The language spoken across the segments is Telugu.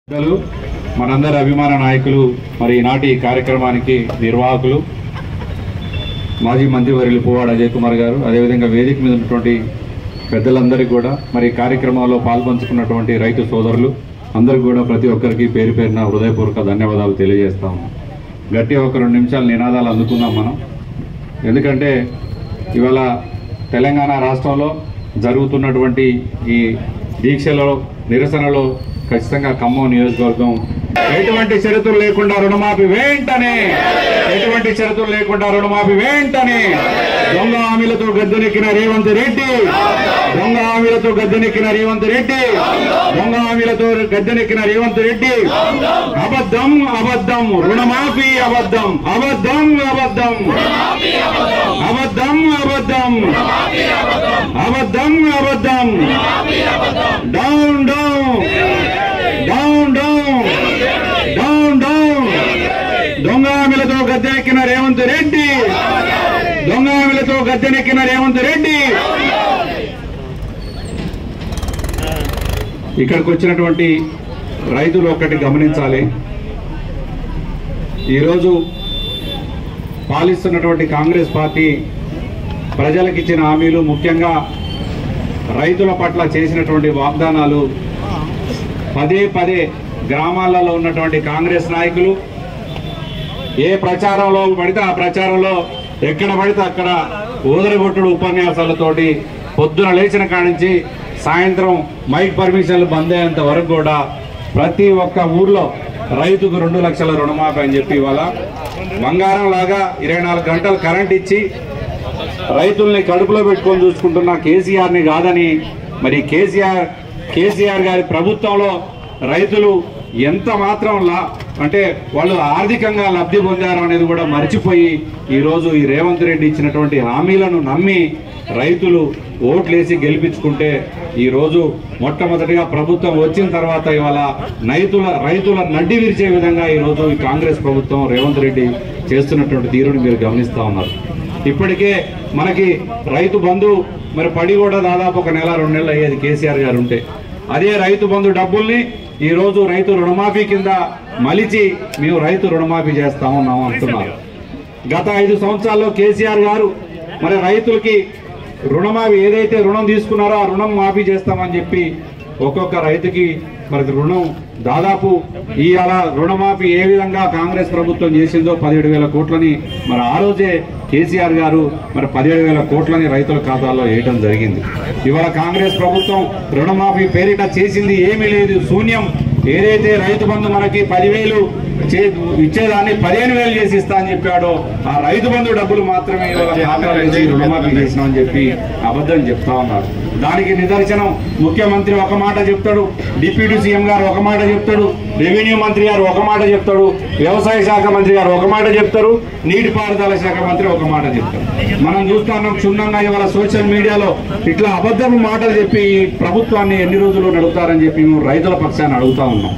మనందరి అభిమాన నాయకులు మరి ఈనాటి కార్యక్రమానికి నిర్వాహకులు మాజీ మంత్రివర్యులు పువ్వాడ అజయ్ కుమార్ గారు, అదేవిధంగా వేదిక మీద ఉన్నటువంటి పెద్దలందరికీ కూడా మరి కార్యక్రమంలో పాల్పంచుకున్నటువంటి రైతు సోదరులు అందరికీ కూడా ప్రతి ఒక్కరికి పేరు పేరున హృదయపూర్వక ధన్యవాదాలు తెలియజేస్తాము. గట్టిగా ఒక 2 నిమిషాలు నినాదాలు అందుకుందాం మనం. ఎందుకంటే ఇవాళ తెలంగాణ రాష్ట్రంలో జరుగుతున్నటువంటి ఈ దీక్షలో నిరసనలో ఖచ్చితంగా ఖమ్మం నియోజకవర్గం ఎటువంటి షరతులు లేకుండా రుణమాఫీ వెంటనే, ఎటువంటి షరతులు లేకుండా రుణమాఫీ వెంటనే, దొంగ హామీలతో గద్దెనెక్కిన రేవంత్ రెడ్డి, దొంగ హామీలతో గద్దెనెక్కిన రేవంత్ రెడ్డి, దొంగ హామీలతో గద్దెనెక్కిన రేవంత్ రెడ్డి, అబద్ధం అబద్ధం, రుణమాఫీ అబద్ధం, అబద్ధం అబద్ధం, అబద్ధం అబద్ధం, అబద్ధం అబద్ధం, down down down down down down, దొంగ హామీలతో గద్దెనెక్కిన రేవంత్ రెడ్డి, దొంగ హామీలతో గద్దెనెక్కిన రేవంత్ రెడ్డి. ఇక్కడికి వచ్చినటువంటి రైతులు ఒక్కటి గమనించాలి. ఈరోజు పాలిస్తున్నటువంటి కాంగ్రెస్ పార్టీ ప్రజలకు ఇచ్చిన హామీలు, ముఖ్యంగా రైతుల పట్ల చేసినటువంటి వాగ్దానాలు పదే పదే గ్రామాలలో ఉన్నటువంటి కాంగ్రెస్ నాయకులు ఏ ప్రచారంలో పడితే ఆ ప్రచారంలో ఎక్కడ పడితే అక్కడ ఊదరగొట్టుడు ఉపన్యాసాలతోటి పొద్దున లేచిన కాడి నుంచి సాయంత్రం మైక్ పర్మిషన్లు బంద్ అయ్యేంత వరకు కూడా ప్రతి ఒక్క ఊర్లో రైతుకు 2 లక్షల రుణమాఫీ అని చెప్పి ఇవాళ బంగారం లాగా 24 గంటలు కరెంట్ ఇచ్చి రైతుల్ని కడుపులో పెట్టుకొని చూసుకుంటున్న కేసీఆర్ని కాదని, మరి కేసీఆర్ గారి ప్రభుత్వంలో రైతులు ఎంత మాత్రం అంటే వాళ్ళు ఆర్థికంగా లబ్ధి పొందారు అనేది కూడా మర్చిపోయి ఈరోజు ఈ రేవంత్ రెడ్డి ఇచ్చినటువంటి హామీలను నమ్మి రైతులు ఓట్లేసి గెలిపించుకుంటే ఈరోజు మొట్టమొదటిగా ప్రభుత్వం వచ్చిన తర్వాత ఇవాళ రైతుల నడ్డి విరిచే విధంగా ఈరోజు ఈ కాంగ్రెస్ ప్రభుత్వం రేవంత్ రెడ్డి చేస్తున్నటువంటి తీరుని మీరు గమనిస్తూ ఉన్నారు. ఇప్పటికే మనకి రైతు బంధు మరి పడి కూడా దాదాపు 1 నెల 2 నెలలు అయ్యేది కేసీఆర్ గారు ఉంటే, అదే రైతు బంధు డబ్బుల్ని ఈరోజు రైతు రుణమాఫీ కింద మలిచి మేము రైతు రుణమాఫీ చేస్తామన్నాము అంటున్నారు. గత 5 సంవత్సరాల్లో కేసీఆర్ గారు మరి రైతులకి రుణమాఫీ ఏదైతే రుణం తీసుకున్నారో ఆ రుణం మాఫీ చేస్తామని చెప్పి ఒక్కొక్క రైతుకి మరి రుణం దాదాపు ఇవాళ రుణమాఫీ ఏ విధంగా కాంగ్రెస్ ప్రభుత్వం చేసిందో 17,000 కోట్లని మరి ఆ రోజే కేసీఆర్ గారు మరి 17,000 కోట్లని రైతుల ఖాతాల్లో వేయడం జరిగింది. ఇవాళ కాంగ్రెస్ ప్రభుత్వం రుణమాఫీ పేరిట చేసింది ఏమీ లేదు, శూన్యం. ఏదైతే రైతు బంధు మనకి 10,000 ఇచ్చేదాన్ని 15,000 చేసి ఇస్తా అని చెప్పాడో ఆ రైతు బంధు డబ్బులు మాత్రమే రుణమాఫీ చేసినామని చెప్పి అబద్ధం చెప్తా ఉన్నారు. దానికి నిదర్శనం ముఖ్యమంత్రి ఒక మాట చెప్తాడు, డిప్యూటీ సీఎం గారు ఒక మాట చెప్తాడు, రెవెన్యూ మంత్రి గారు ఒక మాట చెప్తాడు, వ్యవసాయ శాఖ మంత్రి గారు ఒక మాట చెప్తారు, నీటిపారుదల శాఖ మంత్రి ఒక మాట చెప్తారు. మనం చూస్తున్నాం క్షుణ్ణంగా ఇవాళ సోషల్ మీడియాలో ఇట్లా అబద్ధపు మాటలు చెప్పి ప్రభుత్వాన్ని ఎన్ని రోజులు నడుపుతారని చెప్పి మేము రైతుల పక్షాన్ని అడుగుతా ఉన్నాం.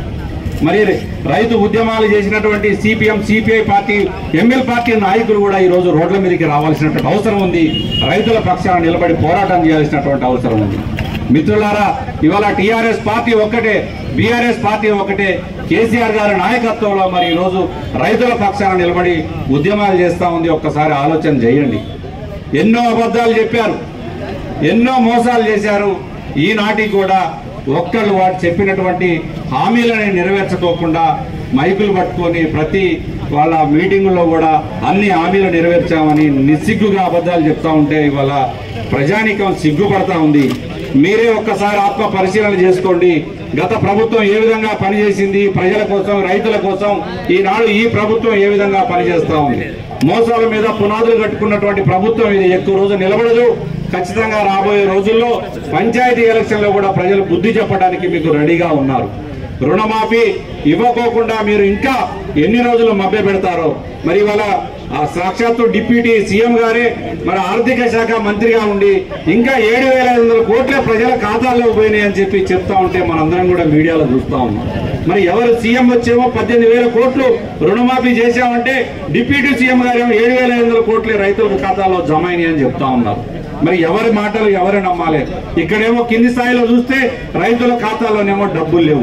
మరి రైతు ఉద్యమాలు చేసినటువంటి CPM, CPI party, ML party నాయకులు కూడా ఈరోజు రోడ్ల మీదకి రావాల్సినటువంటి అవసరం ఉంది. రైతుల పక్షాన నిలబడి పోరాటం చేయాల్సినటువంటి అవసరం ఉంది. మిత్రులారా, ఇవాళ టీఆర్ఎస్ పార్టీ ఒక్కటే, బీఆర్ఎస్ పార్టీ ఒకటే, కేసీఆర్ గారి నాయకత్వంలో మరి ఈరోజు రైతుల పక్షాన నిలబడి ఉద్యమాలు చేస్తూ ఉంది. ఒక్కసారి ఆలోచన చేయండి. ఎన్నో అబద్ధాలు చెప్పారు, ఎన్నో మోసాలు చేశారు. ఈనాటికి కూడా ఒక్కళ్ళు వాడు చెప్పినటువంటి హామీలని నెరవేర్చుకోకుండా మైకులు పట్టుకొని ప్రతి వాళ్ళ మీటింగుల్లో కూడా అన్ని హామీలు నెరవేర్చామని నిస్సిగ్గుగా అబద్ధాలు చెప్తా ఉంటే ఇవాళ ప్రజానీకం సిగ్గుపడతా ఉంది. మీరే ఒక్కసారి ఆత్మ పరిశీలన చేసుకోండి. గత ప్రభుత్వం ఏ విధంగా పనిచేసింది ప్రజల కోసం, రైతుల కోసం, ఈనాడు ఈ ప్రభుత్వం ఏ విధంగా పనిచేస్తా ఉంది. మోసాల మీద పునాదులు కట్టుకున్నటువంటి ప్రభుత్వం ఇది ఎక్కువ రోజు నిలబడదు. ఖచ్చితంగా రాబోయే రోజుల్లో పంచాయతీ ఎలక్షన్లో కూడా ప్రజలు బుద్ధి చెప్పడానికి మీకు రెడీగా ఉన్నారు. రుణమాఫీ ఇవ్వకోకుండా మీరు ఇంకా ఎన్ని రోజులు మభ్య పెడతారో. మరి ఇవాళ సాక్షాత్తు డిప్యూటీ సీఎం గారే మరి ఆర్థిక శాఖ మంత్రిగా ఉండి ఇంకా 7,500 కోట్ల ప్రజల ఖాతాల్లో పోయినాయి అని చెప్పి చెప్తా ఉంటే మనందరం కూడా మీడియాలో చూస్తా ఉన్నాం. మరి ఎవరు సీఎం వచ్చేమో 18,000 కోట్లు రుణమాఫీ చేశామంటే డిప్యూటీ సీఎం గారేమో 7,500 కోట్ల రైతుల ఖాతాలో జమ అయినాయి అని చెప్తా ఉన్నారు. మరి ఎవరి మాటలు ఎవరు నమ్మాలి? ఇక్కడేమో కింది స్థాయిలో చూస్తే రైతుల ఖాతాలోనేమో డబ్బులు లేవు.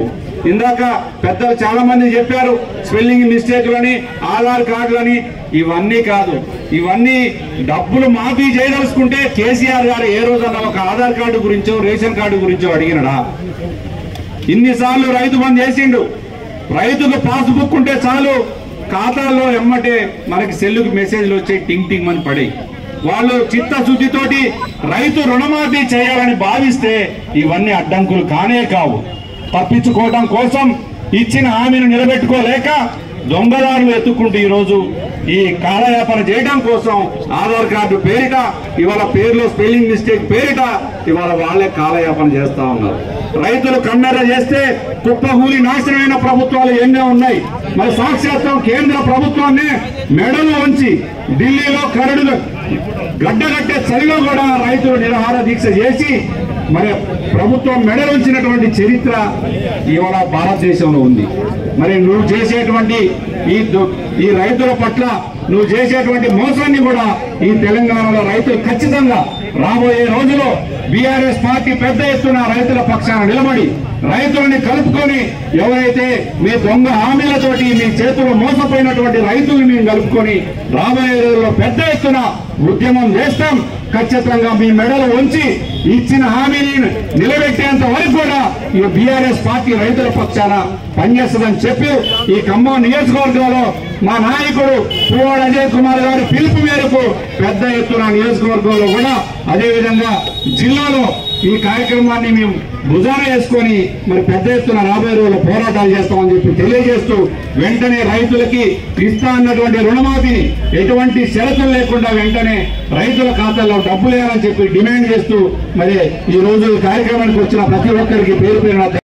ఇందాక పెద్దలు చాలా మంది చెప్పారు స్పెల్లింగ్ మిస్టేక్లని, ఆధార్ కార్డులని. ఇవన్నీ కాదు, ఇవన్నీ డబ్బులు మాఫీ చేయదలుచుకుంటే కేసీఆర్ గారు ఏ రోజన్నా ఒక ఆధార్ కార్డు గురించో రేషన్ కార్డు గురించో అడిగినడా? ఇన్నిసార్లు రైతు బంద్ చేసిండు. రైతుకు పాస్బుక్ ఉంటే చాలు, ఖాతాల్లో ఎమ్మటే మనకి సెల్లుకి మెసేజ్లు వచ్చి టింగ్ టింగ్ అని పడే. వాళ్ళు చిత్తశుద్ధితోటి రైతు రుణమాఫీ చేయాలని భావిస్తే ఇవన్నీ అడ్డంకులు కానే కావు. తప్పించుకోవడం కోసం ఇచ్చిన హామీని నిలబెట్టుకోలేక దొంగదారులు ఎత్తుకుంటూ ఈరోజు ఈ కాలయాపన చేయడం కోసం ఆధార్ కార్డు పేరిట, ఇవాళ పేరులో స్పెల్లింగ్ మిస్టేక్ పేరిట ఇవాళ వాళ్ళే కాలయాపన చేస్తా ఉన్నారు. రైతులు కన్నెర చేస్తే కుప్పగూలి నాశనమైన ప్రభుత్వాలు ఎన్నో ఉన్నాయి. మరి సాక్షాత్తం కేంద్ర ప్రభుత్వాన్ని మెడలో ఉంచి ఢిల్లీలో కరడులు గడ్డగట్టే చలిలో కూడా రైతులు నిరాహార దీక్ష చేసి మరి ప్రభుత్వం మెడలుంచినటువంటి చరిత్ర ఇవాళ భారతదేశంలో ఉంది. మరి నువ్వు చేసేటువంటి ఈ రైతుల పట్ల నువ్వు చేసేటువంటి మోసాన్ని కూడా ఈ తెలంగాణలో రైతులు ఖచ్చితంగా రాబోయే రోజులో బీఆర్ఎస్ పార్టీ పెద్ద ఎత్తున రైతుల పక్షాన నిలబడి రైతులని కలుపుకొని ఎవరైతే మీ దొంగ హామీలతోటి మీ చేతుల్లో మోసపోయినటువంటి రైతులను మేము కలుపుకొని రాబోయే రోజుల్లో పెద్ద ఎత్తున ఉద్యమం చేస్తాం. ఖచ్చితంగా మీ మెడలు ఉంచి ఇచ్చిన హామీని నిలబెట్టేంత వరకు కూడా ఈ బీఆర్ఎస్ పార్టీ రైతుల పక్షాన పనిచేస్తుందని చెప్పి ఈ ఖమ్మం నియోజకవర్గంలో మా నాయకుడు పువ్వాడ అజయ్ కుమార్ గారి పిలుపు మేరకు పెద్ద ఎత్తున నియోజకవర్గంలో కూడా అదేవిధంగా జిల్లాలో ఈ కార్యక్రమాన్ని మేము భుజాన వేసుకొని మరి పెద్ద ఎత్తున రాబోయే రోజుల్లో పోరాటాలు చేస్తామని చెప్పి తెలియజేస్తూ వెంటనే రైతులకి ఇస్తా అన్నటువంటి రుణమాఫీని ఎటువంటి షరతులు లేకుండా వెంటనే రైతుల ఖాతాల్లో డబ్బులు వేయాలని చెప్పి డిమాండ్ చేస్తూ మరి ఈ రోజు కార్యక్రమానికి వచ్చిన ప్రతి ఒక్కరికి పేరు పేరున